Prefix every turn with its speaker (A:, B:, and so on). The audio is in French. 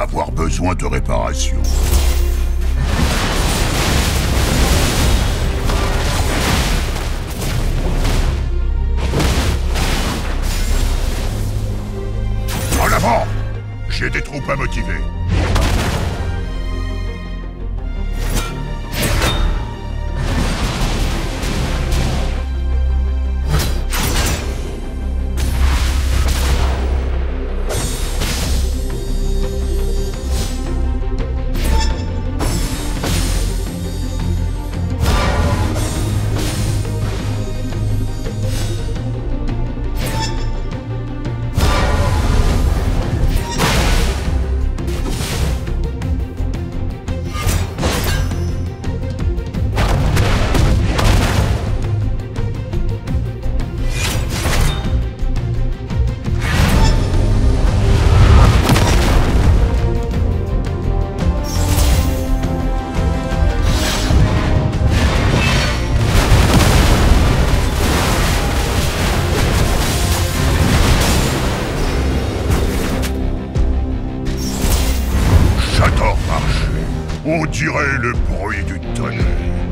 A: avoir besoin de réparation. En avant! J'ai des troupes à motiver. J'adore marcher. On dirait le bruit du tonnerre.